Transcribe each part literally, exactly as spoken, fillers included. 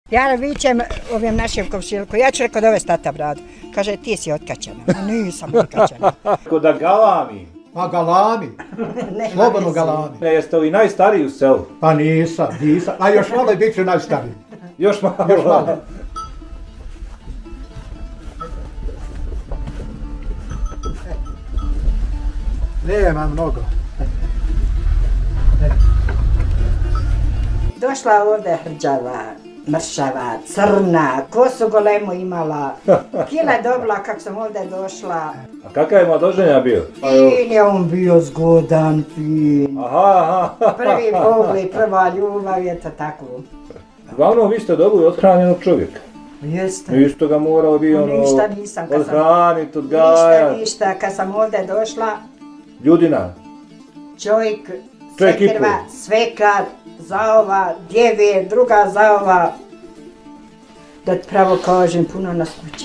Ja vičem ovim našim komšilku, ja ću rekao dovesti tata bradu. Kaže, ti si otkačena. A nisam otkačena. Ko da galami. A galami, slobodno galami. Ne, jeste li najstariji u selu? Pa nisam, nisam, a još malo i bit ću najstariji. Još malo. Još malo. Nema mnogo. Došla ovdje hrđava, mršava, crna, kosu golemu imala, kila je dobila kak sam ovdje došla. A kakav je mladoženja bio? Fin je on bio zgodan, fin. Aha, aha. Prvi pogled, prva ljubav, je to tako. Uglavnom vi ste dobili othranjenog čovjeka. Jeste. Isto ga morao bi ono... Ništa nisam. Odhranit, odgajat. Ništa, ništa. Kad sam ovdje došla... Ljudina. Čovjek, Čovjek svekrva, svekar, zaova, djeve, druga zaova. Da ti pravo kažem, puno nas kuća.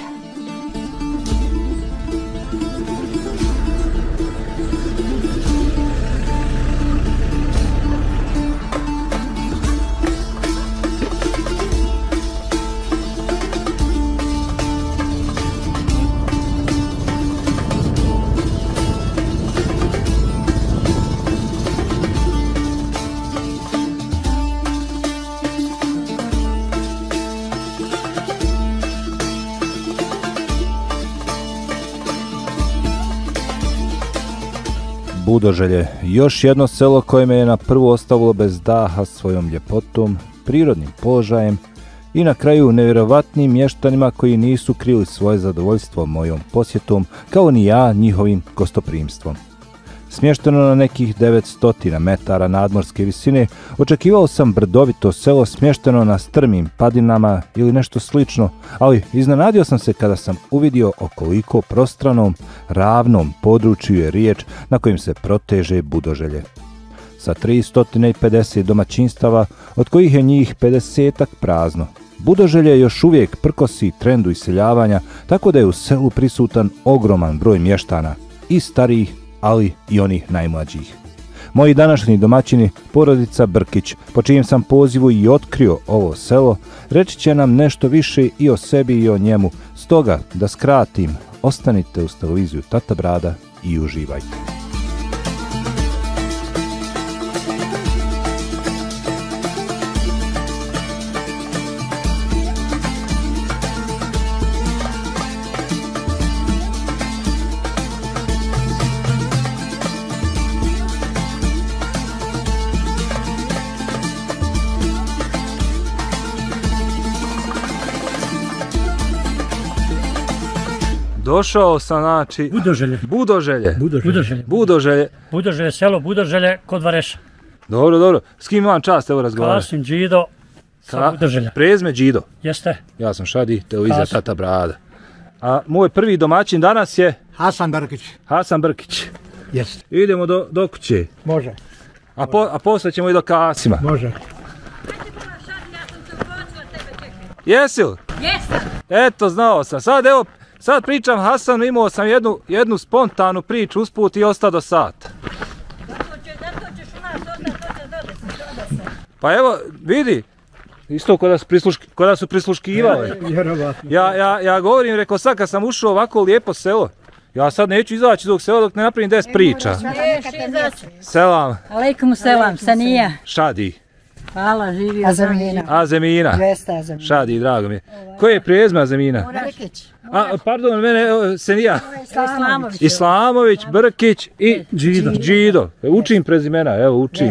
Budoželje, još jedno selo koje me je na prvu ostavilo bez daha svojom ljepotom, prirodnim položajem i na kraju nevjerovatnim mještanima koji nisu krili svoje zadovoljstvo mojom posjetom, kao ni ja njihovim gostoprimstvom. Smješteno na nekih devetsto metara nadmorske visine, očekivao sam brdovito selo smješteno na strmim padinama ili nešto slično, ali iznenadio sam se kada sam uvidio o koliko prostranom, ravnom području je riječ na kojim se proteže Budoželje. Sa tristo pedeset domaćinstava, od kojih je njih pedesetak prazno. Budoželje još uvijek prkosi trendu iseljavanja, tako da je u selu prisutan ogroman broj mještana, i starijih, ali i onih najmlađih. Moji današnji domaćini, porodica Brkić, po čijem sam pozivu i otkrio ovo selo, reći će nam nešto više i o sebi i o njemu. Stoga, da skratim, ostanite uz televiziju Tata Brada i uživajte. Došao sam, znači... Budoželje. Budoželje. Budoželje. Budoželje. Budoželje, selo Budoželje kod Vareša. Dobro, dobro. S kim imam čast evo razgovarati? Kasim Đido sa Budoželja. Prezme Đido. Jeste. Ja sam Šadi, televizija Tata Brada. A moj prvi domaćin danas je... Hasan Brkić. Hasan Brkić. Jeste. Idemo do, do kuće. Može. A, po, a posle ćemo i do Kasima. Može. Jesi li? Jesam. Eto, znao sam. Sad evo... Sad pričam Hasanu, imao sam jednu, jednu spontanu priču usput i ostao do sata. Pa evo, vidi, isto kod da su, prisluški, kod da su prisluškivali. Ja, ja, ja govorim, rekao sad kad sam ušao ovako lijepo selo, ja sad neću izaći iz ovog sela dok ne napravim des priča. Selam. Alejkum selam, Sanija. Šadi. Hvala, živio. Azemina. Azemina. Šadi, drago mi je. Koje je prijezme Azemina? Brkić. A, pardon, mene, Senija. Islamović. Islamović, Brkić i Đido. Đido. Učim prezimena, evo učim.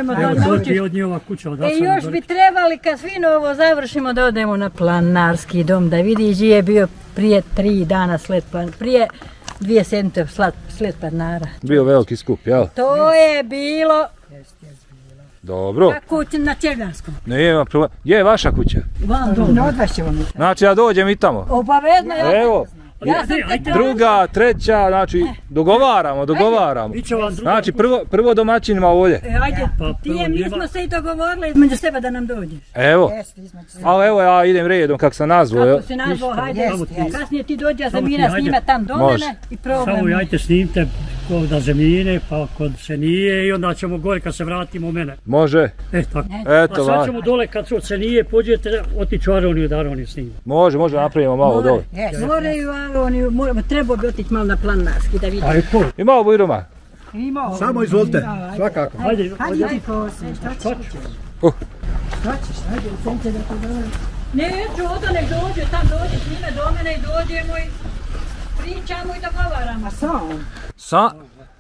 E, još bi trebali kad svi ovo završimo da odemo na planarski dom, da vidi gdje je bio prije tri dana sled plan, prije dvije sedmice sled planara. Bio veliki skup, jel? To je bilo... Dobro. Kako na Čerganskom? Nema problema. Gdje je vaša kuća? Van dom. No, odvaćemo mi. Znači ja dođem i tamo. Obavezno ja. Evo. Ja sam druga, treća, znači dogovaramo, dogovaramo. Znači prvo, prvo domaćinima ovdje. E, ajde, ti je, mi smo se i dogovorili između sebe da nam dođeš. Evo, ali evo ja idem redom kako sam nazvao. Kako si nazvao, hajde, kasnije ti dođe Azemina snime tam do mene i probamo. Samo ajte snimite kod Zemljine, pa kod Senije i onda ćemo gore kad se vratimo u mene. Može. E, tako. Eto, A sad va. ćemo dole kad su od Senije pođete, otići u Aroniju da Aroniju snimimo. Može, može, napravimo malo dole. Moraju Aroniju, mora- trebao bi otići malo na Planarski da vidi. Ali to, I malo Bujroma. Imao. Samo izvolite, svakako. ajde, Hajde ti poslije, što ćeš? Uh. Što ćeš, hajde, sence da to dobro. Neću, odo nek dođe, tam dođe s njime do mene i dođemo i pričamo i dogovaramo. A sam? Sa,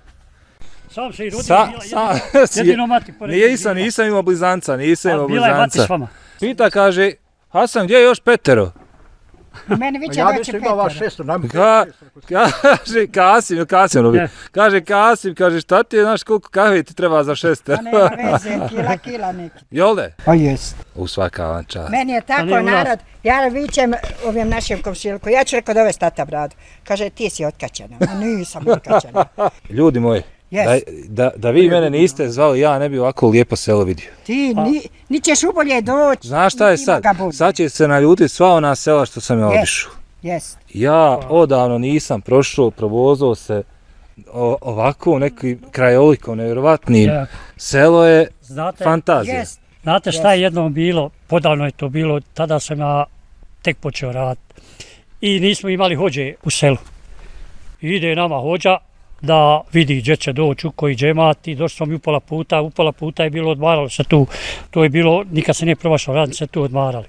sam se i rodio, sa, bila sa, jedino, jedino mati pored. nisam, nisam imao blizanca, nisam imao A bila je mati blizanca. s vama. Pita, kaže, Hasan, gdje je još petero? Meni viće Ja doći nisam imao vaš Petar. šesto, nam Ka, kaže, Kasim, ili Kasim, robi. Ne. Kaže, Kasim, kaže, šta ti je, znaš, koliko kahve ti treba za šester? Pa nema veze, kila, kila neki. Jolde? Pa jest. U svaka vam čast. Meni je tako nije u nas. narod, ja vićem ovim našim komšilku, ja ću rekao dovesti tata bradu. Kaže, ti si otkačena. A nisam otkačena. Ljudi moji, Yes. da, da, da vi mene niste zvali, ja ne bi ovako lijepo selo vidio. Ti ni, ni ćeš ubolje doći. Znaš šta je niti sad? ima ga bude. Sad će se naljutiti sva ona sela što sam ja Yes. obišao. Jest. Ja odavno nisam prošao, provozao se o, ovako u neki krajolikom, nevjerovatnim. Ja. Selo je Znate, fantazija. Jest. znate šta je jednom bilo, podavno je to bilo, tada sam ja tek počeo raditi. I nismo imali hođe u selu. Ide nama hođa da vidi gdje će doći, u koji džemat i došli smo mi upola puta, upola puta je bilo odmaralo se tu. To je bilo, nikad se nije promašao, radnici se tu odmarali.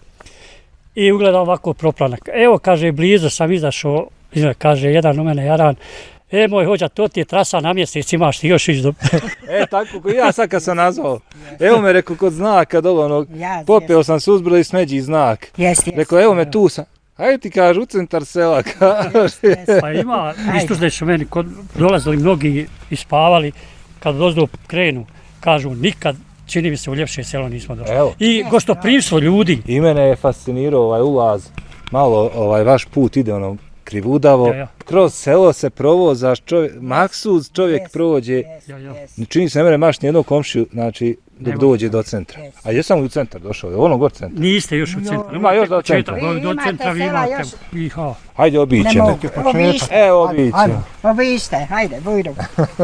I ugledam ovako proplanak. Evo, kaže, blizu sam izašao, kaže, jedan u mene jaran, e, moj hođa, to ti je trasa na mjesec, imaš ti još ići do... E, tako ko ja sad kad sam nazvao. Evo me, rekao, kod znaka dole onog, Jas, popeo sam se uzbrdo i smeđi znak. Jest, jest. Rekao, evo me tu sam. Hajde ti kaže, u centar sela, kaže. Pa ima, isto da su meni kod, dolazili mnogi ispavali, kad dozdo krenu, kažu nikad, čini mi se, u ljepše selo nismo došli. Evo. I gostoprimstvo ljudi. I mene je fascinirao ovaj ulaz, malo ovaj vaš put ide ono krivudavo, Ja, ja. kroz selo se provozaš, čovjek, maksuz čovjek Jest, prođe, jest, Ja, ja. jest. čini se ne mere maš nijednog komšiju, znači dok Nema. dođe do centra. Jest. A jesam li u centar došao, je ono gor centar. Niste još u centru. Ima još do Početak, centra. ovi do Vi imate centra vi sela imate. još- I, ha. Hajde Ne obićemo. mogu, obište, Evo obićemo. Ajmo. obište, hajde, bujrom.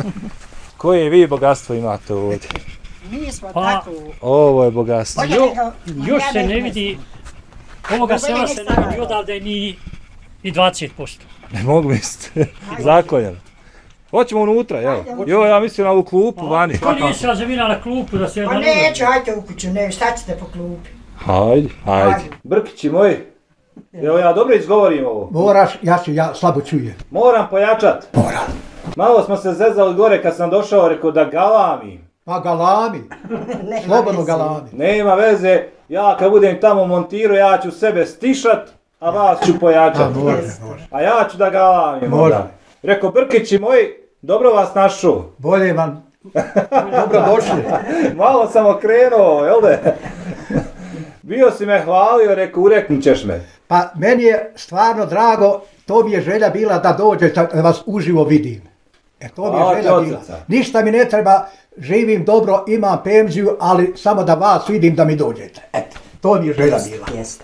Koje vi bogatstvo imate ovdje? Mi smo Pa, tako... Ovo je bogatstvo. Bolje Jo- nego- Još ja se ne ne znam. vidi, ovoga Bolje sela nek se ne stvarno. vidi odavde ni, ni dvadeset posto. Ne mogu misliti. Zakonjeno. Hoćemo unutra, jel? Jo, ja mislim na ovu klupu vani. Ko nisi Zemina na klupu da se Pa jedan neću, hajde u kuću, ne, šta ćete po klupi? Hajde, hajde. Hajde. Brkići moji, evo ja dobro izgovorim ovo. Moraš, ja ću, ja slabo čujem. Moram pojačat. Moram. Malo smo se zezali gore kad sam došao, rekao da galamim. Pa galami, Nema slobodno veze. galami. Nema veze, ja kad budem tamo montirao, ja ću sebe stišat, a vas ću A pojačat. može, može. A ja ću da galamim Može. onda. Rekao, Brkići moji, dobro vas našao. Bolje vam, dobro došli. Malo sam okrenuo, jel de? Bio si me hvalio, rekao, ureknut ćeš me. Pa meni je stvarno drago, to mi je želja bila da dođete, da vas uživo vidim. E to mi je Hvala ti želja od bila. srca. Ništa mi ne treba, živim dobro, imam penziju, ali samo da vas vidim da mi dođete. Eto, to mi je želja bila. Jeste.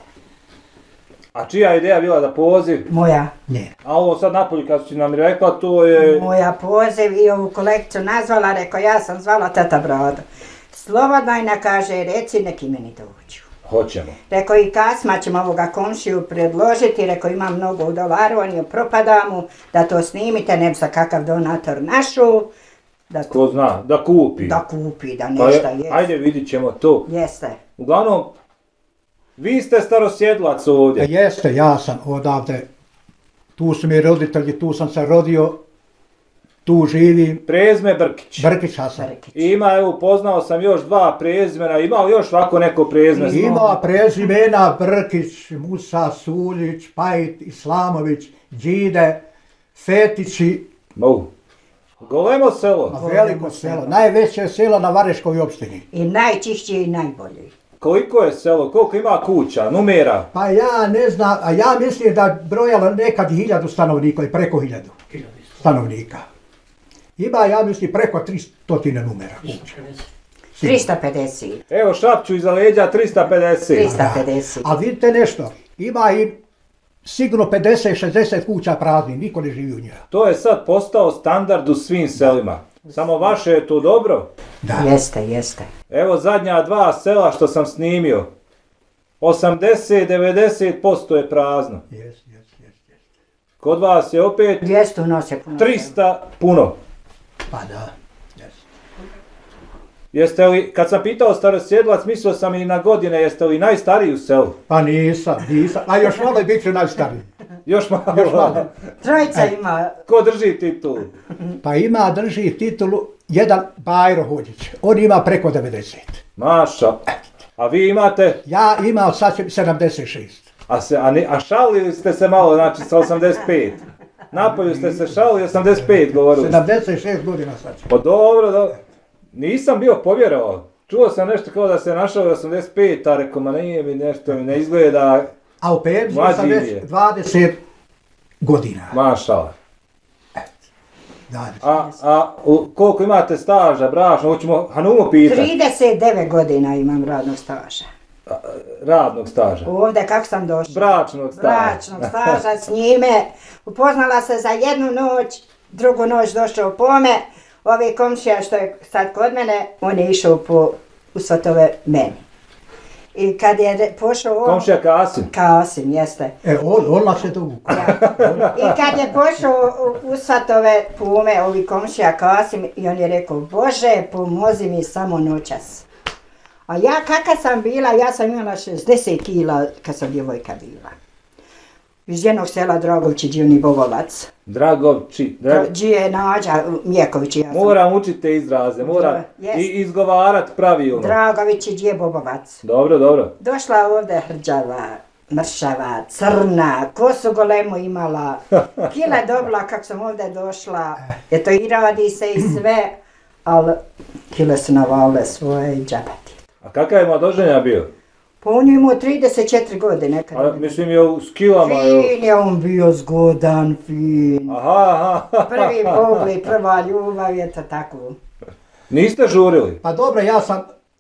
A čija ideja bila da poziv? Moja. Ne. A ovo sad napolju kad si nam rekla, to je... Moja poziv i ovu kolekciju nazvala, rekao ja sam zvala tata Brado. Slobodna kaže, reci neki meni dođu. Hoćemo. Rekao i Kasma ćemo ovoga komšiju predložiti, rekao ima mnogo u dolaru, on je propada mu, da to snimite, ne bi sa kakav donator našu, da, Ko zna, da kupi. da kupi, da Pa nešto je, jest. ajde vidit ćemo to. Jeste. Uglavnom, vi ste starosjedlac ovdje. E, jeste, ja sam odavde, tu su mi roditelji, tu sam se rodio, tu živim, Prezme Brkić. Brkić Hasan. Brkić. I ima, evo, poznao sam još dva prezmena, imao još ovako neko prezme. Ima prezimena Brkić, Musa, Suljić, Pajit, Islamović, Đide, Fetići, Mogu. Golemo selo. a veliko selo, najveće selo na Vareškoj opštini. I najčišće i najbolje. Koliko je selo, koliko ima kuća, numera? Pa ja ne znam, a ja mislim da brojalo nekad i hiljadu stanovnika i preko hiljadu stanovnika. Ima, ja mislim, preko tristotine numera kuća. trista pedeset. Evo šapću iza leđa trista pedeset. trista pedeset. A vidite nešto, ima i sigurno pedeset šezdeset kuća prazni, niko ne živi u njima. To je sad postao standard u svim selima. Samo vaše je to dobro? Da. Jeste, jeste. Evo zadnja dva sela što sam snimio. osamdeset do devedeset posto je prazno. Jes, jes, jes, jes. Kod vas je opet dvjesto u nos je puno. trista puno. Pa da. Jes. Jeste li, kad sam pitao starosjedlac, mislio sam i na godine, jeste li najstariji u selu? Pa nisam, nisam. A još malo i bit ću najstariji. Još malo. Još malo. Trojica ima. Ko drži titulu? Pa ima, drži titulu jedan Bajro Hođić. On ima preko devedeset. Maša. A vi imate? Ja imam sad će sedamdeset šest. A, se, a, ne, a šalili ste se malo, znači sa osamdeset pet. Napolju ste se šalili, osamdeset pet govorili. sedamdeset šest godina sad će. Pa dobro, dobro. Nisam bio povjerovao. Čuo sam nešto kao da se našao osamdeset pet, a rekao, ma nije mi nešto, mi ne izgleda. A u penziji Mlađi sam već je. dvadeset godina. Mašala. Da, A, a u, koliko imate staža, brašno, hoćemo Hanumo pitati. trideset devet godina imam radnog staža. Radnog staža. Ovdje kako sam došla? Bračnog staža. Bračnog staža s njime. Upoznala se za jednu noć, drugu noć došao po me. Ovi komšija što je sad kod mene, on je išao po usvatove meni. I kad je re- pošao on... Komšija Kasim. Kasim, jeste. E, on, on se to vuku. Ja. I kad je pošao u, u svatove pume, ovi komšija Kasim, i on je rekao, Bože, pomozi mi samo noćas. A ja kakva sam bila, ja sam imala šezdeset kila kad sam djevojka bila. Iz jednog sela Dragovči, Đivni Bobovac. Dragovči. Drag... Đije Nađa Mjeković i ja sam. Moram učiti te izraze, moram Jest. i izgovarat pravilno. Dragović i Đije Bobovac. Dobro, dobro. Došla ovdje hrđava, mršava, crna, kosu golemu imala, kila dobila kak sam ovdje došla, eto i radi se i sve, ali kile su navalile svoje i džabati. A kakav je mladoženja bio? Pa on je imao trideset četiri godine. Kad A, je- mislim je u skilama. Je... Fin je on bio zgodan, fin. Aha, aha. Prvi pogled, prva ljubav, eto tako. Niste žurili? Pa dobro, ja sam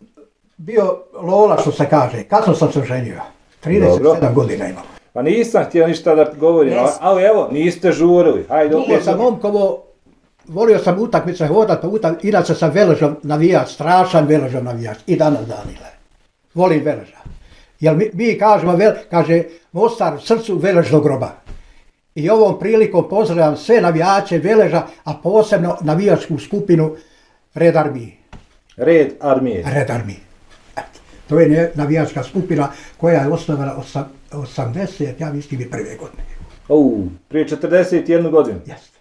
bio lola što se kaže. Kad sam se ženio? trideset sedam Dobro. godina imam. Pa nisam htio ništa da govorim, Jest. ali evo, niste žurili. Hajde, Nije. Bio opet sam momkovo, volio sam utakmice hodat, pa utak, inače sam Veležom navijač, strašan Veležom navijač. I danas Danile. Volim Veleža. Jer mi, mi kažemo, vel, kaže, Mostar u srcu Veležnog groba. I ovom prilikom pozdravljam sve navijače Veleža, a posebno navijačku skupinu Red Armije. red armije. Red Armije. Eto, to je ne- navijačka skupina koja je osnovana osam, osamdeset, ja mislim i prve godine. U, prije četrdeset jednu godinu. Jeste.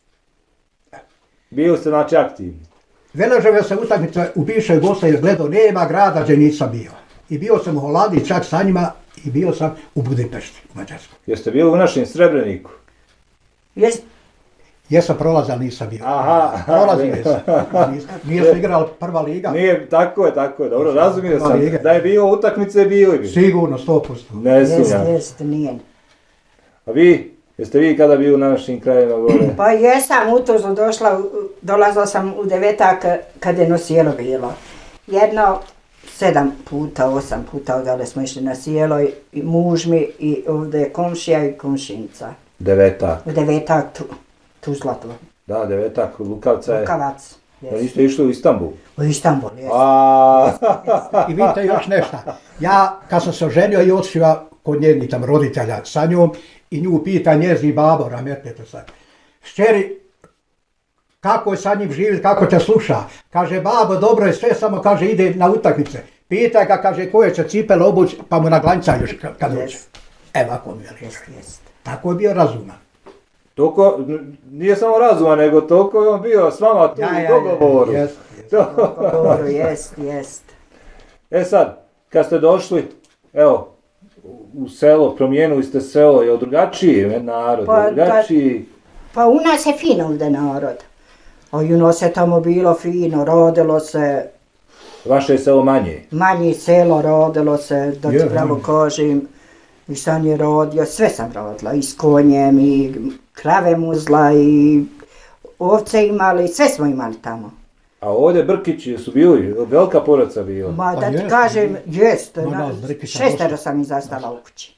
Bili ste znači aktivni. Veležove se utakmice u bivšoj Jugoslaviji gledao, nema grada gdje nisam bio. I bio sam u Holandiji čak sa njima i bio sam u Budimpešti, u Mađarskoj. Jeste bili u našem Srebreniku? Jes, Jesam prolazan, nisam bio. Aha. Prolazio jesam. Nis- Nije se igrala prva liga. Nije, tako je, tako je, dobro, razumio Prva sam. liga. Da je bio utakmice, bili bi. Sigurno, sto posto. Ne jest, sumnjam. jest, nije. A vi, jeste vi kada bili u našim krajima gore? Pa jesam u Tuzlu došla, u- dolazila sam u devetak kad je nosijelo bilo. Jedno sedam puta, osam puta odale smo išli na sjelo i, i muž mi i ovdje je komšija i komšinica. Devetak. U devetak tu, Tuzla tu, Da, devetak, Lukavca je. Lukavac. Da Jest. niste išli u Istanbul? U Istanbul, jes. A, I vidite još nešto. Ja, kad sam se oženio i otišao kod njenih tam roditelja sa njom i nju pita njezin babo, rametnete sad. Šćeri, kako je sa njim živjeti, kako te sluša? Kaže, babo, dobro je sve, samo kaže, ide na utakmice. Pita ga, kaže, koje će cipele obući, pa mu naglanca još kad, kad dođe. Jest. Evo ako mi veli. Jest, jest. Tako je bio razuman. toliko, nije samo razuman, nego toliko je on bio s vama tu u dogovoru. Jest, jest. Dobro, jest, jest. E sad, kad ste došli, evo, u selo, promijenili ste selo, je drugačiji je narod, Pa, je drugačiji. Pa u nas je fino ovdje narod. A i u nas je tamo bilo fino, rodilo se, Vaše je selo manje. manje selo rodilo se, da ti Je, pravo manje. kažem. I sam je rodio, sve sam rodila, i s konjem, i krave muzla, i ovce imali, sve smo imali tamo. A ovdje Brkići su bili, velika porodica bila. Ma Pa da ti jest, kažem, jest, Ma na- da, Brkića šestero dosta. sam ih zastala u kući.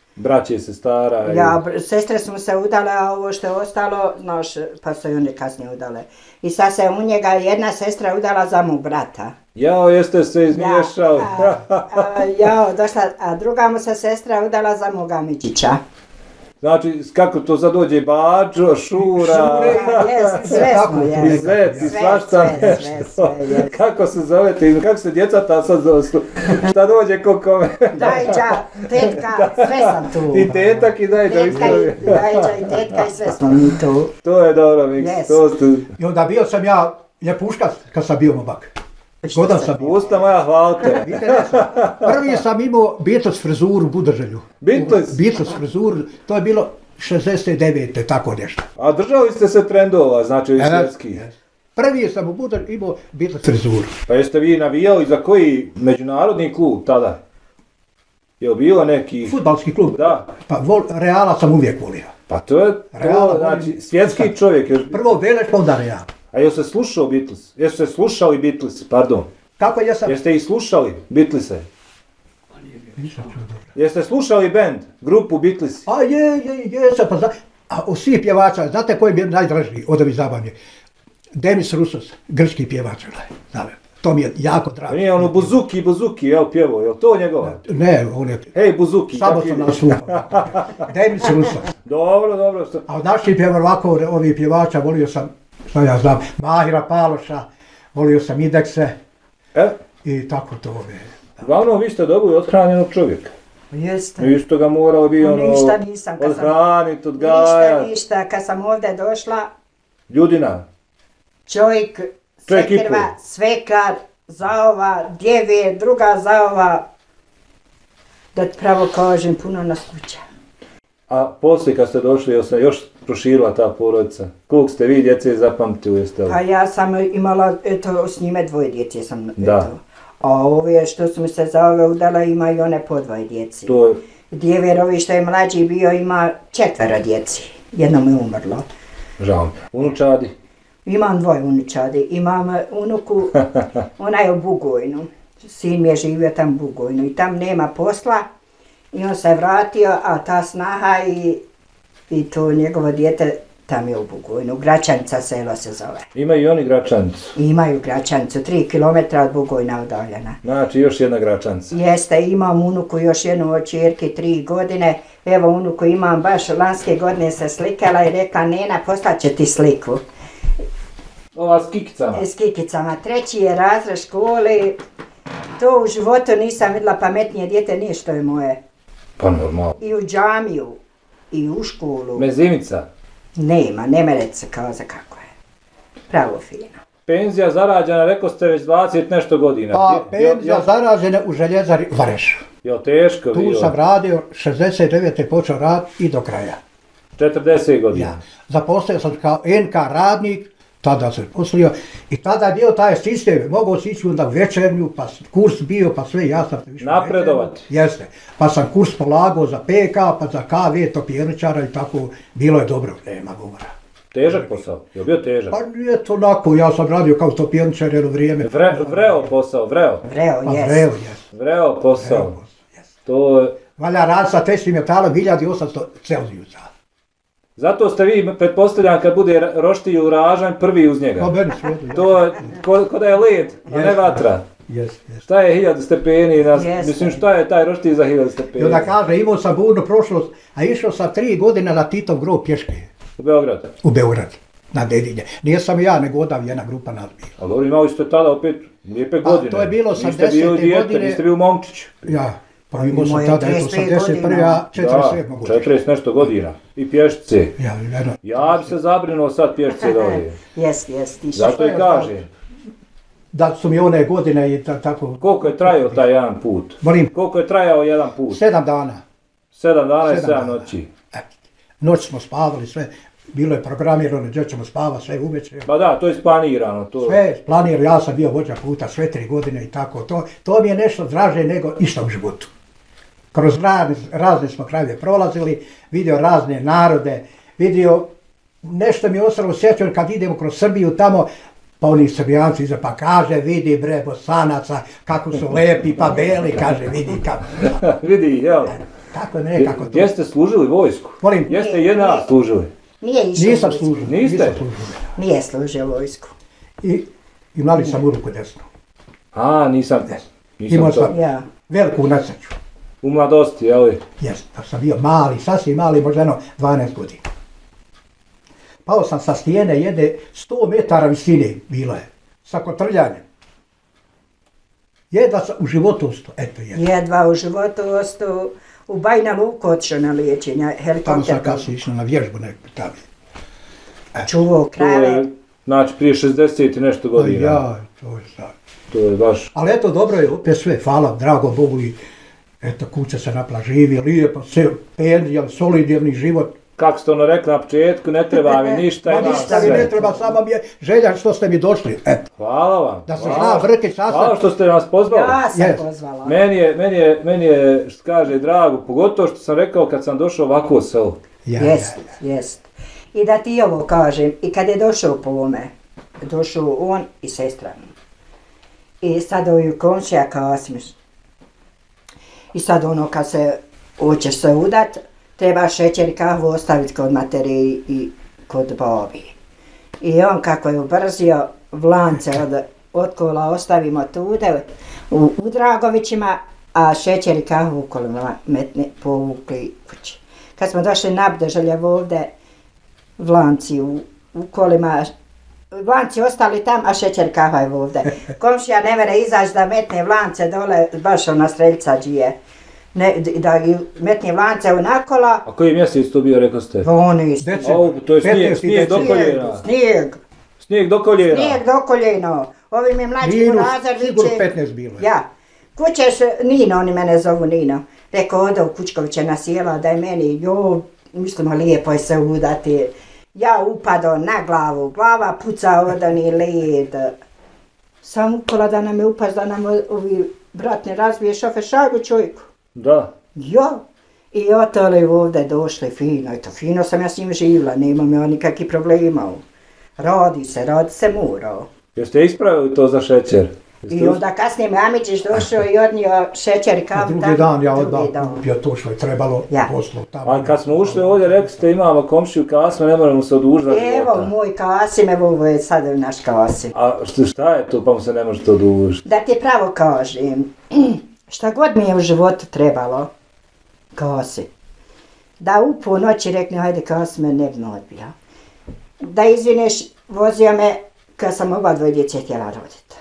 Braće, sestara? Ja, sestre smo se udale, a ovo što je ostalo, znaš, pa su i one kasnije udale. I sad se u njega jedna sestra udala za mog brata. Jao, jeste se izmiješali. Ja, a, a, jao, došla, a druga mu se sestra udala za moga Mičića. Znači, kako to sad dođe Bađo, Šura, Jes, sve smo, jes. Zet i svašta sve, sve, nešto. sve, jes. Kako se zovete, kako se djeca ta sad zove, šta dođe ko kome? Dajđa, tetka, sve sam tu. I tetak i dajđa Tetka i dajđa i tetka i sve smo mi tu. To je dobro, Miks, Yes. to ste... I onda bio sam ja ljepuškac kad sam bio momak. Godan sam bio. Usta moja, hvala te. Vidite, ne sam. Prvi sam imao Beatles frizuru u Budoželju. Beatles? Beatles frizuru, to je bilo šezdeset devete tako nešto. A držali ste se trendova, znači i E, svjetski. jes. Prvi sam u Budoželju imao Beatles frizuru. Pa jeste vi navijali za koji međunarodni klub tada? Je li bilo neki... Fudbalski klub. Da. Pa vol, Reala sam uvijek volio. Pa to je, Realno, to, znači, volim- svjetski čovjek. Jer... Prvo Veleš, pa onda Real. A jesu se slušao Beatles? Jesu se slušali Beatles, pardon? Kako ja sam... Jeste ih slušali, Beatlese? Nisam čuo dobro. Jeste slušali band, grupu Beatles? A je, je, je, sam, pa zna... A od svih pjevača, znate koji mi je najdražiji od ovih zabavnih? Demis Roussos, grčki pjevač. Znate, to mi je jako drago. Nije ono Buzuki, Buzuki, jel pjevo, jel to njegova? Ne, on je... Hej Buzuki, Samo kak sam ide? naslušao. Demis Roussos. Dobro, dobro. Što... A od naših pjevača, ovih pjevača, volio sam, što ja znam, Mahira Paloša, volio sam Idekse E, i tako to ove. uglavnom vi ste dobili othranjenog čovjeka. Jeste. Vi ste ga morali bi No, ono... ništa nisam, kad sam- odhranit, Ništa, odgajat. ništa, kad sam ovdje došla, Ljudina. čovjek, Čovjek i svekrva, pol. svekar, zaova, djeve, druga zaova, da ti pravo kažem, puno nas kuća. A poslije kad ste došli, jel se još proširila ta porodica? Koliko ste vi djece zapamtili, jeste li? Pa ja sam imala, eto, s njime dvoje djece sam, Da. eto. A ove što su mi se za ove udala imaju one po dvoje djeci. To je... Djever ovi što je mlađi bio ima četvero djeci, jedno mi je umrlo. Žao mi. Unučadi? Imam dvoje unučadi, imam e, unuku, ona je u Bugojnu, sin mi je živio tam u Bugojnu i tam nema posla i on se vratio, a ta snaha i, i to njegovo dijete tam je u Bugojnu, Gračanica selo se zove. Ima i oni Gračanicu. I imaju Gračanicu, tri kilometra od Bugojna udaljena. Znači još jedna Gračanica. Jeste, imam unuku još jednu od čerke, tri godine, evo unuku imam baš lanske godine se slikala i rekla Nena poslaće ti sliku. Ova s kikicama. S kikicama. Treći je razred škole. To u životu nisam vidjela pametnije dijete, nije što je moje. Pa normalno. I u džamiju, i u školu. Mezimica. Nema, ne mere se kao za kako je. Pravo fino. Penzija zarađena, rekao ste već dvadeset nešto godina. Pa Je- je- penzija je- zarađene u željezari Vareš. Jel teško Tu bilo? sam radio, šezdeset devete počeo rad i do kraja. četrdeset godina. Ja. Zaposlio sam kao en ka radnik, tada sam poslio i tada je bio taj sistem, mogao si ići onda u večernju, pa s- kurs bio, pa sve, ja sam išao u Napredovati. večernju. Jeste, pa sam kurs polagao za P K, pa za K V topijeničara i tako, bilo je dobro, nema govora. Težak posao. Jel bio težak? Pa nije to onako, ja sam radio kao topijeničar jedno vrijeme. Vre, vreo posao, vreo. Vreo, Pa jes. vreo, jes. Vreo posao. Vreo, jes. To je... Valja rad sa teškim metalom hiljadu osamsto Celzijusa. Zato ste vi, pretpostavljam, kad bude ra- roštiju ražanj, prvi uz njega. Pa meni svejedno, To je, ko, ko da je led, a ne Jeste. vatra. jes, jes. Šta je hiljadu stepeni? Na, Jeste. mislim, šta je taj roštij za hiljadu I stepeni? onda kaže, imao sam burnu prošlost, a išao sam tri godine na Titov grob pješke U Beogradu. u Beograd, na Dedinje. Nije sam ja, nego odav jedna grupa nas bila. A dobro, imali ste tada opet lijepe godine. to je bilo Niste osamdesete bili dijete, godine. niste bili momčić. Ja, pa imao sam Moje tada, eto, trideset pet osamdeset prve, godina. a četrdeset sedme Da, godine. četrdeset nešto godina. I pješice. Ja, jedno. Ja bi se zabrinuo sad pješice dolje. Jes, jes, ti Zato i kaže. Da su mi one godine i ta, tako, Koliko je trajao taj jedan put? molim, Koliko je trajao jedan put? sedam dana. Sedam dana i sedam sedam dana. noći. Eto, noć smo spavali, sve, bilo je programirano gdje ćemo spavati, sve uveče. Pa da, to je splanirano. To... Sve planirano, ja sam bio vođa puta sve tri godine i tako, to, to mi je nešto draže nego išta u životu. Kroz razne, razne smo krajeve prolazili, vidio razne narode, vidio, nešto mi je ostalo sjećano kad idemo kroz Srbiju tamo, pa oni Srbijanci iza pa kaže, vidi bre Bosanaca kako su lepi pa beli, kaže vidi kako. Vidi, jel? Tako nekako to. Gdje ste služili vojsku? Molim? Jeste Nije, jedna nije. služili? Nije išao Nisam vojsku. služio. Niste? Nisam služio. Nije služio vojsku. I imali sam u ruku desnu. A, nisam, nisam Imao to. sam Ja. veliku nesreću. U mladosti, jel? Jes, da sam bio mali, sasvim mali, možda jedno dvanaest godina. Pao sam sa stijene jedne sto metara visine, bilo je, sa kotrljanjem. Jedva sam u životu ustao, eto jedva. Jedva u životu ostao u Bajna Luku otišao na liječenje, Tamo sam helikopter. kasnije išao na vježbu neku tamo. Čuvao To krave. je, znači, prije šezdeset i nešto godina. Ja, to je sad. To je baš... Ali eto, dobro je, opet sve, hvala, drago Bogu i eto, kuća se napla živi, lijepo, sve, pendijan, solidarni život. Kako ste ono rekli na početku, ne treba mi ništa, Ma imam ništa mi sve. ne treba, samo mi je želja što ste mi došli, eto. Hvala vam. Da se hvala. zna Vrkić Hvala sasvim. što ste nas pozvali. Ja sam Yes. pozvala. Meni je, meni je, meni je, što kaže, drago, pogotovo što sam rekao kad sam došao ovako u selo. Ja, Jest, ja. jest. I da ti ovo kažem, i kad je došao po ovome, došao on i sestra. I sad ovi komšija Kasimiš. I sad ono kad se hoćeš se udat, treba šećer i kahvu ostaviti kod materi i kod babi. I on kako je ubrzio, vlancem od, od kola ostavimo tude u, u Dragovićima, a šećer i kahvu u kolima metne povukli kući. Kad smo došli na Bdeželjev ovdje, vlanci u, u kolima, vlanci ostali tam, a šećer i kahva je ovdje. Komšija ne mere izaći da metne vlancem dole, baš ona streljca džije. Ne, da metne vlancem u nakola, A koji mjesec to bio, rekao ste? oni Decembar. Au, to je snijeg, petnaesti snijeg do decembar. koljena. snijeg. Snijeg do koljena. Snijeg do koljeno. Ovi mi mlađi Minus, Lazar sigurno viče. petnaest bilo je. Ja. Kućeš, Nino, oni mene zovu Nino. Rekao, odo u Kučkovića na sjela, daj meni, jo, mislimo lijepo je se udati. Ja upado na glavu, glava puca od oni led. Sam ukola da nam je upast, da nam ovi brat ne razbije šofer šajbu čovjeku. Da. Jo. I otole ovdje došli fino, eto fino sam ja s njim živjela, nemam ja nikakvih problema. Radi se, radi se mora. Jeste ispravili to za šećer? Jeste I onda kasnije Mamićić došao i odnio šećer i A kavu. drugi tamo, dan ja drugi odmah dan. kupio to što je trebalo, Ja. poslao tamo. A kad smo ušli ovdje, rekli ste imamo komšiju Kasma, ne moramo se odužiti za Evo života. moj Kasim, evo ovo je sad naš Kasim. A šta, šta je to pa mu se ne možete odužiti? Da ti pravo kažem, šta god mi je u životu trebalo, Kasim, da u po noći rekne, hajde Kasime, ne bi me odbija. Da izvineš, vozio me kad sam oba dvoje djece htjela roditi.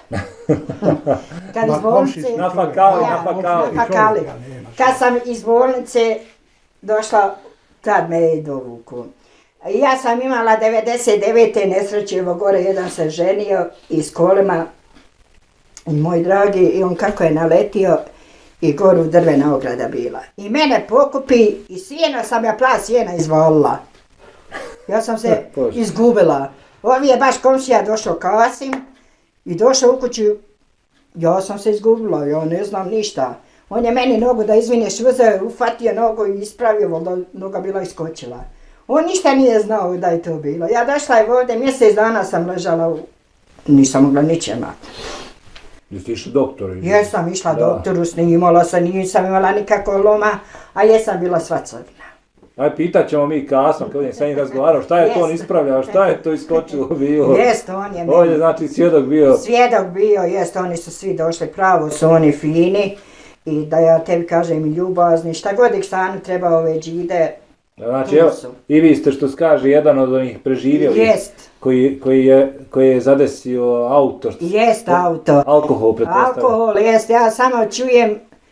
Kad Ma, iz bolnice... komši- Na fakali, Ja, na fakali. na fakali. Ja, nema šta. Kad sam iz bolnice došla, tad me je dovuku. Ja sam imala devedeset devete nesreće, evo gore jedan se ženio iz kolima, i moj dragi, i on kako je naletio, i goru drvena ograda bila. I mene pokupi, i sjeno sam ja pla sjena izvalila. Ja sam se Bože. izgubila. Ovi je baš komšija došao Kasim i došao u kuću. Ja sam se izgubila, ja ne znam ništa. On je meni nogu da izvineš vze, ufatio nogu i ispravio, valjda noga bila iskočila. On ništa nije znao da je to bilo. Ja došla je ovdje, mjesec dana sam ležala, u... nisam mogla ničema. Jeste išli doktoru? Jesam išla Da. doktoru, snimala se, nisam imala nikakvog loma, a jesam bila sva crna. Aj, pitat ćemo mi Kasma, kad je sa njim razgovarao, šta je to on Jest. ispravljao, šta je to iskočilo bilo? Jest, on je On je meni znači svjedok bio. svjedok bio, jest, oni su svi došli, pravo su oni fini. I da ja tebi kažem i ljubazni, šta god ih stanu treba ove džide, Znači, tu evo, su. i vi ste što kaže jedan od onih preživjeli Jest, koji, koji, je, koji je zadesio auto, što, jest auto. alkohol pretpostavlja. Alkohol, jest, ja samo čujem,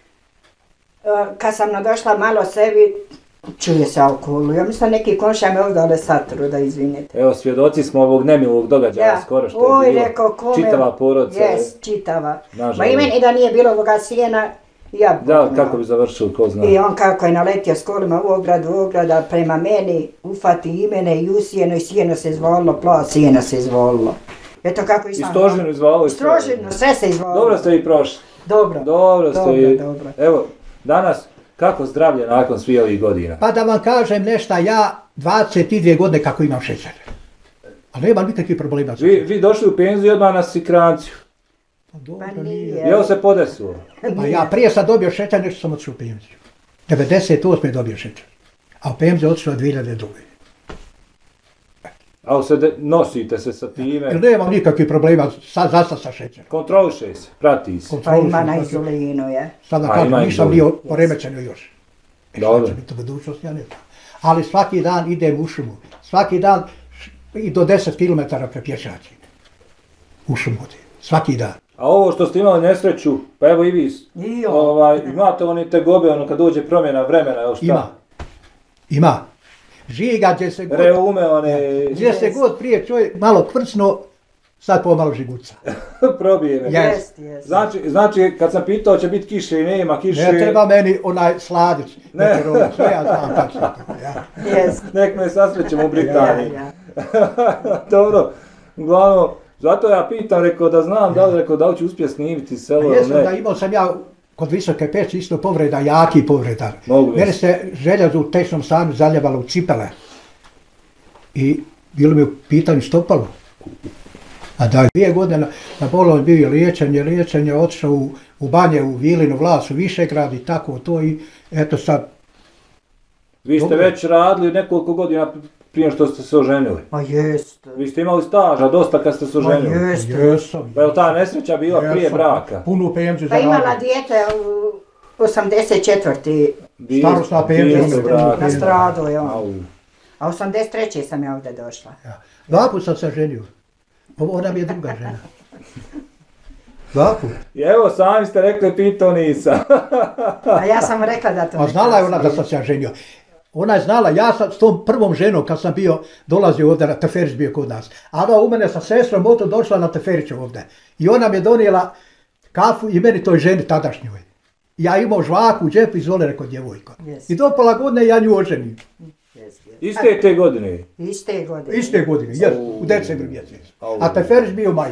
uh, kad sam nadošla malo sebi, čuje se alkohol. Ja mislim neki komšija me ovdje ale satru, da izvinite. Evo, svjedoci smo ovog nemilog događaja skoro što oj, je bilo. rekao, kome... Čitava porodica. Jest, čitava. Nažalost. Ma i meni da nije bilo ovoga sjena, ja bi Da, poginula. kako bi završilo, ko zna. I on kako je naletio s kolima u ogradu, u ograda prema meni, ufati i mene i u sjeno, i sjeno se izvolilo, pla sjeno se izvolilo. Eto kako i I sam... stožinu izvalo i sve. Strožinu, sve se izvolilo. Dobro ste vi prošli. Dobro. Dobro ste Dobro, vi. dobro. Evo, danas, kako zdravlje nakon svih ovih godina? Pa da vam kažem nešto, ja dvadeset dvije godine kako imam šećer. Ali nemam nikakvih problema. Vi, vi došli u penziju i odmah na sikranciju. Pa dobro, Pa nije. nije. Jel se podesilo? Pa ja prije sam dobio šećer, nešto sam otišao u penziju. devedeset osme dobio šećer. A u penziju otišao dvije hiljade druge. A se de, nosite se sa time? Jer nemam nikakvih problema sa, zasta sa šećerom. Kontroliše se, prati se. Pa ima na inzulinu, je. Sada A, kažem, ima nisam inzulin. bio poremećen još. E, Dobro. šta će biti u budućnosti, ja ne znam. Ali svaki dan idem u šumu. Svaki dan i do deset kilometara prepješačim. U šumu. Svaki dan. A ovo što ste imali nesreću, pa evo i vi, I jo. ovaj, imate oni tegobe, ono kad dođe promjena vremena, evo šta? Ima. Ima. Žiga gdje se god, Reume, one, gdje se god prije čovjek malo kvrcno, sad pomalo žiguca. probije me. Ja. Jest, jest. Znači, znači, kad sam pitao će biti kiše i nema kiše, Ne treba meni onaj sladić. Ne. Ne. Sve ja znam tačno. Ja. Jest. nek me sasrećemo u Ja, Britaniji. ja. Dobro, uglavnom, zato ja pitam, rekao da znam, da li, rekao da li ću uspjeti snimiti selo ili Jesam da ne. imao sam ja kod Visoke Peći isto povreda, jaki povreda. Mogu Mene misliti. se željezo u tečnom stanju zaljevalo u cipele. I bilo mi u pitanju stopalo. A da je dvije godine na, na bolovanju bio liječenje, liječenje, otišao u, u banje u Vilinu vlast u Višegrad i tako to i eto sad. Vi ste Dobro. već radili nekoliko godina prije što ste se oženili. Ma jest. Vi ste imali staža dosta kad ste se Ma oženili. jest. Jesam. Pa je li ta nesreća bila prije Jesam. braka? Punu penziju Pa imala zaradio. dijete u osamdeset četvrte. Bili- Starosna penzija, bili ono ste je braka. Na stradu je on. Au. A osamdeset treće sam ja ovdje došla. Ja. Dva put sam se ženio. Ovo ona mi je druga žena. Dva put. I evo, sami ste rekli, pitao nisam. A ja sam rekla da to A ne znala je ona kažem. da sam se ja ženio. Ona je znala, ja sam s tom prvom ženom kad sam bio, dolazio ovdje na Teferić bio kod nas. A ona u mene sa sestrom moto došla na Teferiću ovdje. I ona mi je donijela kafu i meni toj ženi tadašnjoj. Ja imao žvaku u džepu, izvoli rekao djevojko. Yes. I do pola godine ja nju oženim. Jest, jest. Iste te godine. Iste godine. Iste godine, jes, u decembru mjesecu. Au. A Teferić bio maj.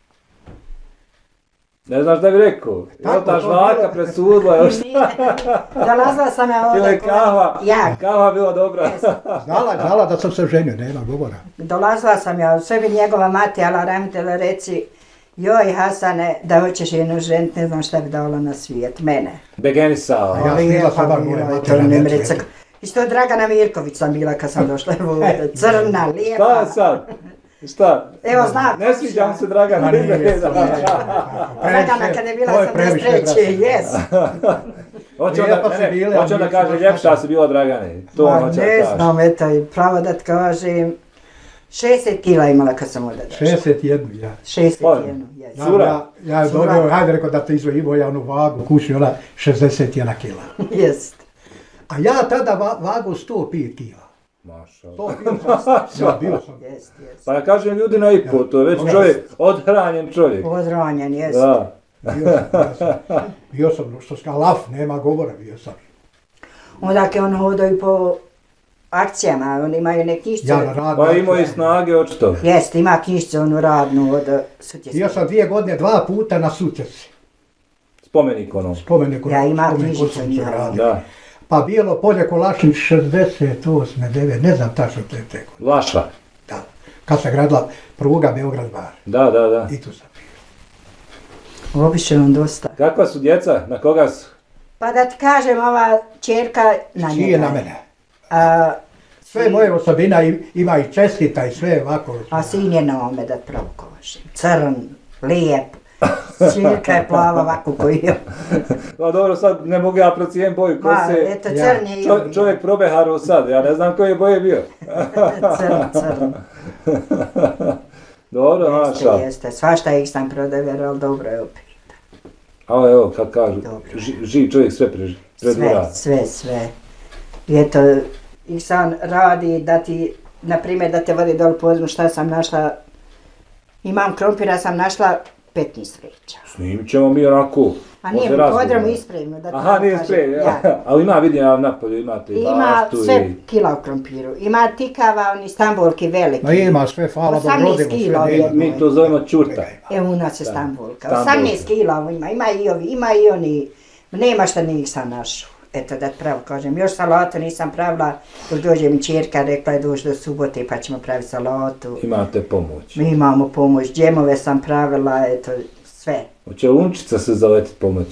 Ne znaš da bi rekao. Tako, Evo ta to žvaka bilo. presudila još. Dolazila sam ja Ili ovdje. je kava. Ja. Kava bila dobra. Znala, je, znala da sam se ženio, nema govora. Dolazila sam ja, sve bi njegova mati, ala rahmetela reci, joj Hasane, da hoćeš jednu ženit, ne znam šta bi dala na svijet, mene. Begenisao. A ja Ali snila je, sam pa bar bila, gore, to matera, ne ne mreca. treba. Isto Dragana Mirković sam bila kad sam došla ovdje, crna, Šta je lijepa. sad? Šta? Evo, znate. Ne sviđa mu se Dragana. Ma nije, Ne znam. Dragana kad je bila to je previše, osamdeset treće, brate. jes. Hoće Lijepa onda, si ne, bila, hoće onda ali kaže nisi ljepša baš si bila Dragane. To Ma hoće da ne kaže. znam, eto, i pravo da ti kažem, šezdeset kila imala kad sam ovdje došla. šezdeset jedan, ja. šezdeset Pojmo. jedan, jes. Ja, Cura. ja, ja je Cura. dobio, hajde rekao da te izvojimo ja onu vagu, kući ona šezdeset jedan kila. Jest. A ja tada va, vagu sto pet kila. Maša. To bio sam, ja bio sam. Jest, jest. Pa ja kažem ljudi na i po, to je već Ja. čovjek, odhranjen čovjek. Odranjen, jest. Da. Bio sam, bio sam, bio sam što ska laf, nema govora, bio sam. Onda je on hodao i po akcijama, oni imaju ne knjižce. Ja na rad. Pa imao i snage očito. Jest, ima knjižce onu radnu od Sutjeske. Bio sam dvije godine, dva puta na Sutjeci. Spomenik ono. Spomeniku. Ja imam spomeniku knjižicu sam njihova. radio. Da. Pa bilo polje Kolašin šezdeset osme, devet, ne znam tačno te teko. Laša. Da. Kad se gradila pruga Beograd-Bar. Da, da, da. I tu sam. Obiše on dosta. Kakva su djeca? Na koga su? Pa da ti kažem, ova čerka na njega. Čije na mene. A, Sve moje osobina i- ima i čestita i sve ovako. a sin je na ome, da ti pravo kažem. Crn, lijep. Čirka je plava ovako koji je. Pa dobro, sad ne mogu ja procijeniti boju Ma, kose. eto, ja. crn je i Čo, čovjek probeharo sad, ja ne znam koji je boje bio. crn, crn. Dobro, Jeste, naša. jeste. Svašta ih sam prodavjera, ali dobro je opet. A evo, kad kažu, Dobro. ži, živ čovjek sve preži, predvora. Sve, sve, sve. I eto, i sam radi da ti, na primjer, da te vodi dol podrum, šta sam našla, imam krompira, sam našla petnaest vreća. Snimit ćemo mi onako. A nije posle mi podrum razgovora. ispremno, da ti Aha, vam nije kažem. spremno, Ja. ja. Ali ima, vidim ja napolju, imate i Ima baštu sve i... kila u krompiru. Ima tikava, oni stambulki veliki. Ma ima sve, hvala Bogu, osamnaest rodilo kila sve. je. nema. Mi to zovemo čurta. E, u nas je Da. stambulka. Stambulka. osamnaest kila ima, ima i ovi, ima i oni. Nema šta nisam našu. Eto, da ti pravo kažem. Još salatu nisam pravila, dok dođe mi čerka, rekla je doći do subote pa ćemo praviti salatu. Imate pomoć. Mi imamo pomoć, džemove sam pravila, eto, sve. Hoće lunčica se zaletit pomoći.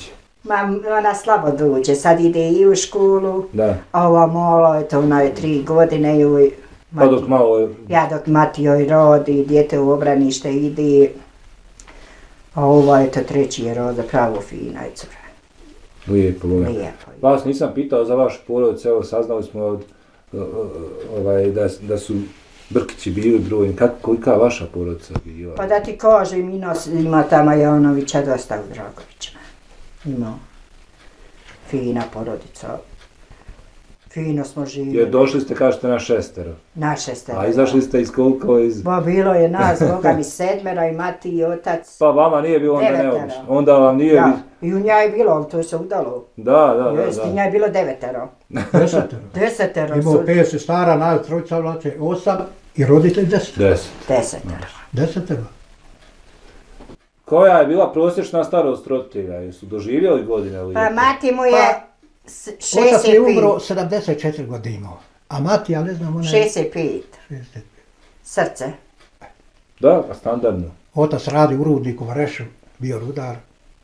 Ma, ona slabo dođe, sad ide i u školu, Da. a ova malo, eto, ona je tri godine joj, Pa dok malo... ja dok mati joj rodi, dijete u obranište ide, a ova, eto, treći je roda, pravo fina je cura. Lijepo, lijepo. Lijepo. Vas nisam pitao za vaš porodicu, evo saznali smo od, o, o, ovaj, da, da su Brkići bili brojni. Kako, kolika je vaša porodica bila? Pa da ti kažem, ima, ima tamo Janovića dosta u Dragovićima. Ima fina porodica. Fino smo živjeli. Jer došli ste, kažete, na šestero. Na šestero. A izašli ste iz koliko? Iz... Ba, bilo je nas, Boga mi sedmera i mati i otac. Pa vama nije bilo onda Devetero. neobično. Onda vam nije... Ja, i u nja je bilo, ali to se udalo. Da, da, da. Jest, i da. nja je bilo devetero. Desetero. Desetero Imao su. pet sestara, nas trojica, znači osam i roditelj deset. Deset. Desetero. Desetero. Koja je bila prosječna starost roditelja? Jesu doživjeli godine ili... Pa mati mu je Pa, s- Otac je umro šezdeset pet. sedamdeset četiri godine imao, a mati, ja ne znam, ona je... šezdeset pet. šezdeset pet. Srce. Da, pa standardno. Otac radi u rudniku u Rešu, bio rudar,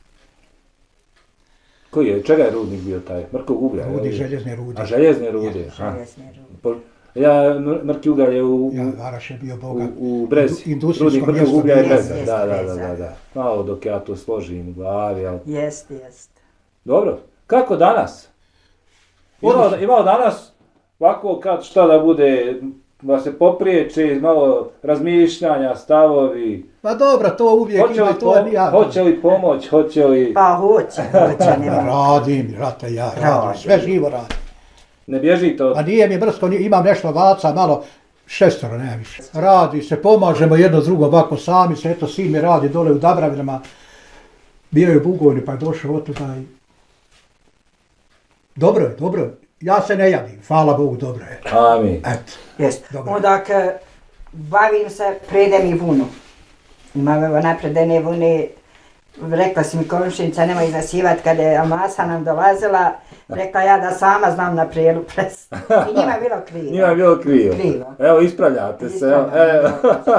Koji je, čega je rudnik bio taj? Mrkog uglja? je rudi li? željezne rude. A željezne rude? aha. Željezne rude. Po- Ja, mr- mrki ugalj je u, Ja, Araš je bio u, bogat. u Brezi. Industrijsko Rudnik mrkog mjesto uglja je bilo. Breza. Jest, Da, da, jest, da, da, Breza. da. Malo dok ja to složim u glavi, ali... Jest, jest. Dobro, kako danas? Imao, Odlično. imao danas ovako kad šta da bude, da se popriječi, malo razmišljanja, stavovi, Pa dobro, to uvijek hoće ima, li, to pom- ja. hoće li pomoć, hoće li, Pa hoće, hoće, nema. Radim, rate, ja radim, Radim. sve živo radim. ne bježite od... A nije mi brsko, nije- imam nešto vaca, malo, šestero, ne više. Radi se, pomažemo jedno drugo, ovako sami se, eto, sin mi radi dole u Dabravinama, bio je u Bugojni, pa je došao od tuda i... Dobro je, dobro je. Ja se ne jadim, hvala Bogu, dobro je. Amin. Eto. Jest. Dobro. Onda k- bavim se, predem i vunu. Imam evo napredene vune, rekla si mi komšinica, nemoj zasivat kada je Amasa nam dolazila, rekla ja da sama znam na prijelu prest. I njima je bilo krivo. Njima je bilo krivo. Krivo. Evo, ispravljate se. Evo, evo.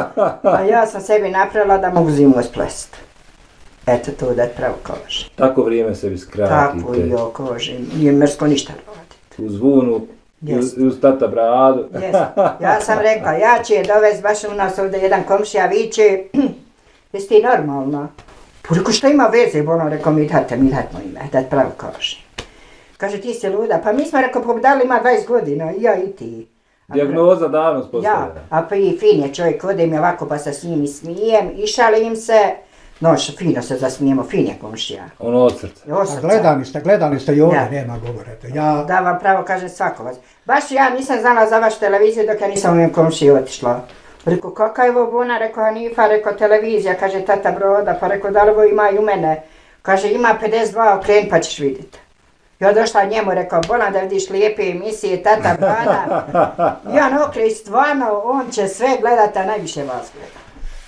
A ja sam sebi napravila da mogu zimu splest. Eto to da pravo kažem. Tako vrijeme sebi skratite. Tako i ja kažem, nije mrsko ništa raditi. Uz vunu, i uz, Jest. i uz tata bradu. Jest. Ja sam rekla, ja ću je dovesti, baš u nas ovdje jedan komšija viče, jesi ti normalna? Pa rekao, šta ima veze, ono rekao mi date, mi datmo ime, da ti pravo kažem. Kaže, ti si luda, pa mi smo rekao, pa da li ima dvadeset godina, i ja i ti. A Dijagnoza davno Ja, spostavljena. a pa i fin je čovjek, odem je ovako pa se s njim i smijem i šalim se. Noš, fino se zasmijemo, fin je komšija. Ono od srca. I od A srca. gledani ste, gledani ste i ovdje, Ja. nema govora. eto. Ja, Da vam pravo kažem svako vas. Baš ja nisam znala za vašu televiziju dok ja nisam u mojom komšiji otišla. Rekao, kakva je ovo bona? Rekao, Hanifa, rekao, televizija, kaže tata Broda, pa rekao, da li ovo ima i u mene? Kaže, ima pedeset dva, okreni pa ćeš vidjeti. Ja došla njemu, rekao, bolan da vidiš lijepe emisije, tata Broda. Ja na okrej, stvarno, on će sve gledati, a najviše vas gleda.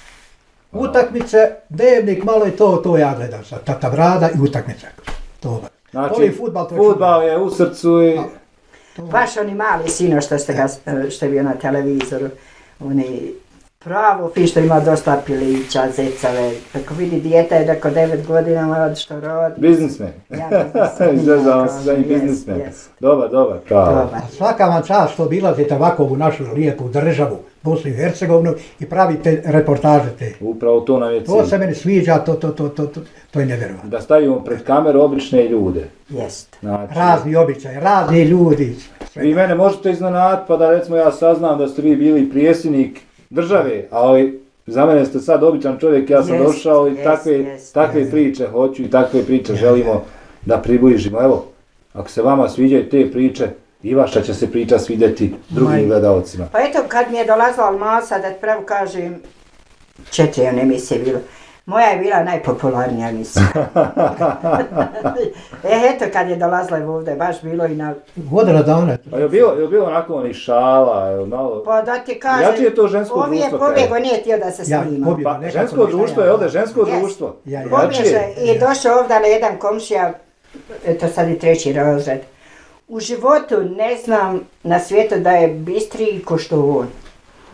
utakmice, dnevnik, malo i to, to ja gledam sad. Tata Brada i utakmice. To. Znači, Volim fudbal, to je fudbal je u srcu i... To- Baš oni mali sino što ste ga, što je bio na televizoru, oni pravo fi što ima dosta pilića, zecave. Ako vidi dijete je rekao devet godina, mlad što rodi. Biznismen. Ja biznismen, Izazvao ja se za njih kažem, biznismen. jest, jest. Dobar, dobar, pravo. Dobar. Svaka vam čast što obilazite ovako u našu lijepu državu, Bosnu i Hercegovinu i pravite reportaže te. Upravo to nam je To se cilj. meni sviđa, to, to, to, to, to, to je nevjerovatno. Da stavimo pred kameru obične ljude. Jest. Znači, Razni običaji, razni ljudi. sve. vi mene možete iznenaditi pa da recimo ja saznam da ste vi bili predsjednik države, ali za mene ste sad običan čovjek, ja sam Jest, došao i jest, takve, jest. takve priče hoću i takve priče želimo da približimo. Evo, ako se vama sviđaju te priče, i vaša će se priča svidjeti drugim Maj. gledalcima. Pa eto kad mi je dolazila Almasa, da ti pravo kažem, četiri one emisije bilo. Moja je bila najpopularnija emisija. e eto kad je dolazila i ovdje, baš bilo i na... Godina dana. Pa je bilo, je bilo onako onih šala, je malo... Pa da ti kažem, Jače je to žensko ovi je društvo, pobjego, kaj? nije htio da se Ja, snima. pobjego. Pa nekako žensko ne društvo znam. je ovdje, žensko Jest. društvo. Ja, ja. Pobježe Jače. i došao ovdje na jedan komšija, eto sad i treći razred. U životu ne znam na svijetu da je bistriji ko što on.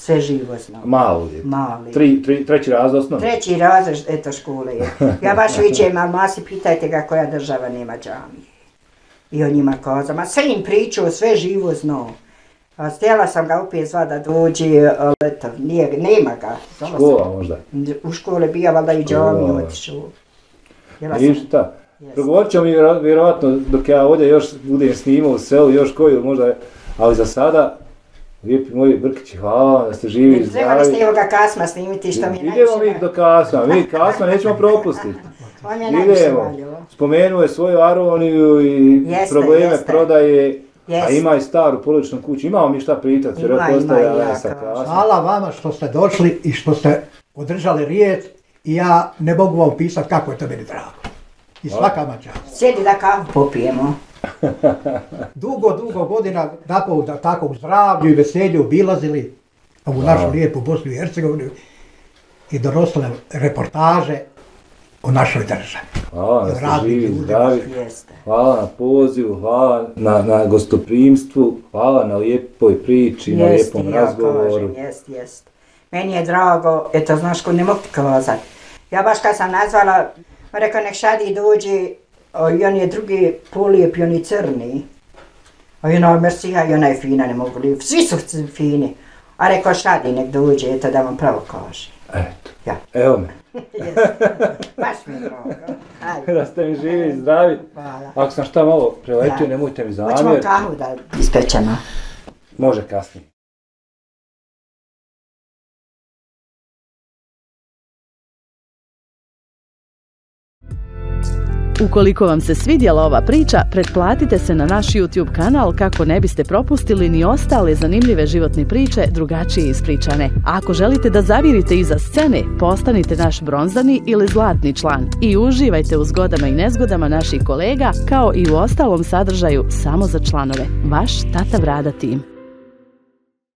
Sve živo znao. Malo je. Mali. Tri, tri, treći razred osnovno? Treći razred, eto škole je. Ja baš viđem, ali masi, pitajte ga koja država nema džamije. I on njima kazao, ma sve im pričao, sve živo znao. A stjela sam ga opet zva da dođe, ali eto, nije, nema ga. Škola možda? U škole bija, valjda i džamiju otišao. Ništa. Progovorit ćemo mi vjerovatno dok ja ovdje još budem snimao u selu, još koju možda, ali za sada, lijepi moji Brkići, hvala da ste živi i zdravi. Trebali ste i ovoga Kasma snimiti što mi je najviše. Idemo mi do Kasma, mi Kasma nećemo propustiti. On je najviše valio. Spomenuo je svoju aroniju i jeste, probleme jeste. prodaje, jeste. A ima i staru porodičnu kuću. Imamo mi šta pritati, vjerojatno ostaje ja sa Kasma. Hvala vama što ste došli i što ste održali riječ i ja ne mogu vam pisati kako je to meni drago. I svaka mača. Sjedi da kavu popijemo. Dugo, dugo godina nakon da takvog zdravlju i veselju obilazili ovu našu lijepu Bosnu i Hercegovinu i donosili reportaže o našoj državi. Hvala da ste živi, zdravi. Hvala na pozivu, hvala na, na gostoprimstvu, hvala na lijepoj priči, jest, na lijepom ja razgovoru. Jest, jest. Meni je drago, eto znaš ko ne mogu ti kazati. Ja baš kad sam nazvala, rekao nek Šadi dođe, i on je drugi polijep i on je crni. A i ona Mercija i ona je fina, ne mogu li, svi su fini. A rekao Šadi nek dođe, eto da vam pravo kaže. Eto, ja. Evo me. Baš mi je drago. Da ste mi živi i zdravi. Hvala. Ako sam šta malo preletio, ja. Nemojte mi zamjeriti. Hoćemo kahu da ispečemo. Može kasnije. Ukoliko vam se svidjela ova priča, pretplatite se na naš YouTube kanal kako ne biste propustili ni ostale zanimljive životne priče drugačije ispričane. A ako želite da zavirite iza scene, postanite naš bronzani ili zlatni član i uživajte u zgodama i nezgodama naših kolega kao i u ostalom sadržaju samo za članove. Vaš Tata Vrada tim.